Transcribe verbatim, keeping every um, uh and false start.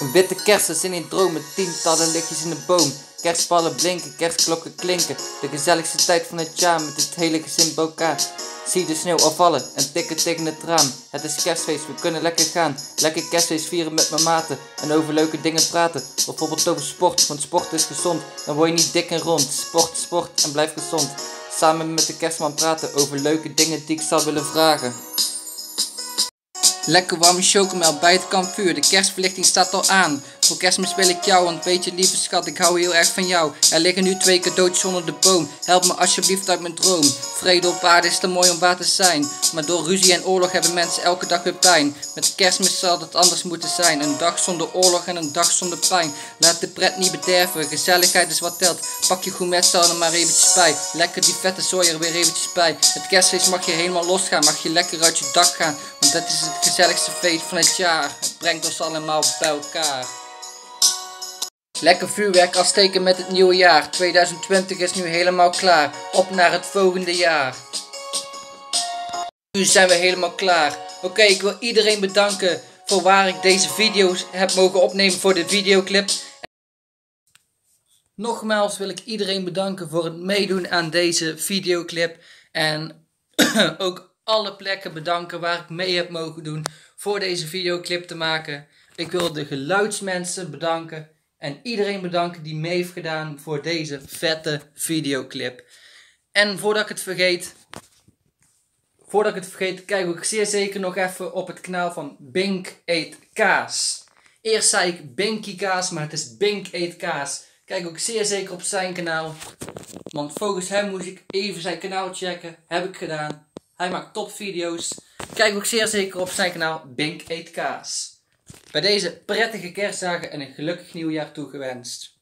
Een witte kersen zin in dromen, tientallen lichtjes in de boom. Kerstballen blinken, kerstklokken klinken. De gezelligste tijd van het jaar met het hele gezin bij elkaar. Zie de sneeuw al vallen en tikken tegen het raam. Het is kerstfeest, we kunnen lekker gaan. Lekker kerstfeest vieren met mijn maten. En over leuke dingen praten. Bijvoorbeeld over sport, want sport is gezond. Dan word je niet dik en rond. Sport, sport en blijf gezond. Samen met de kerstman praten over leuke dingen die ik zou willen vragen. Lekker warme chocomel bij het kampvuur, de kerstverlichting staat al aan. Voor kerstmis wil ik jou, want weet je lieve schat, ik hou heel erg van jou. Er liggen nu twee cadeautjes onder de boom, help me alsjeblieft uit mijn droom. Vrede op aarde is te mooi om waar te zijn, maar door ruzie en oorlog hebben mensen elke dag weer pijn. Met kerstmis zal het anders moeten zijn, een dag zonder oorlog en een dag zonder pijn. Laat de pret niet bederven, gezelligheid is wat telt. Pak je gourmetsal er maar eventjes bij, lekker die vette zooi er weer eventjes bij. Het kerstfeest mag je helemaal losgaan, mag je lekker uit je dak gaan, want dat is het gezelligste feest van het jaar. Het brengt ons allemaal bij elkaar. Lekker vuurwerk afsteken met het nieuwe jaar. tweeduizend twintig is nu helemaal klaar. Op naar het volgende jaar. Nu zijn we helemaal klaar. Oké, okay, ik wil iedereen bedanken voor waar ik deze video's heb mogen opnemen voor de videoclip. Nogmaals wil ik iedereen bedanken voor het meedoen aan deze videoclip. En ook alle plekken bedanken waar ik mee heb mogen doen voor deze videoclip te maken. Ik wil de geluidsmensen bedanken. En iedereen bedanken die mee heeft gedaan voor deze vette videoclip. En voordat ik het vergeet, voordat ik het vergeet, kijk ook zeer zeker nog even op het kanaal van Bink Eet Kaas. Eerst zei ik Binky Kaas, maar het is Bink Eet Kaas. Kijk ook zeer zeker op zijn kanaal. Want volgens hem moest ik even zijn kanaal checken. Heb ik gedaan. Hij maakt top video's. Kijk ook zeer zeker op zijn kanaal Bink Eet Kaas. Bij deze prettige kerstdagen en een gelukkig nieuwjaar toegewenst.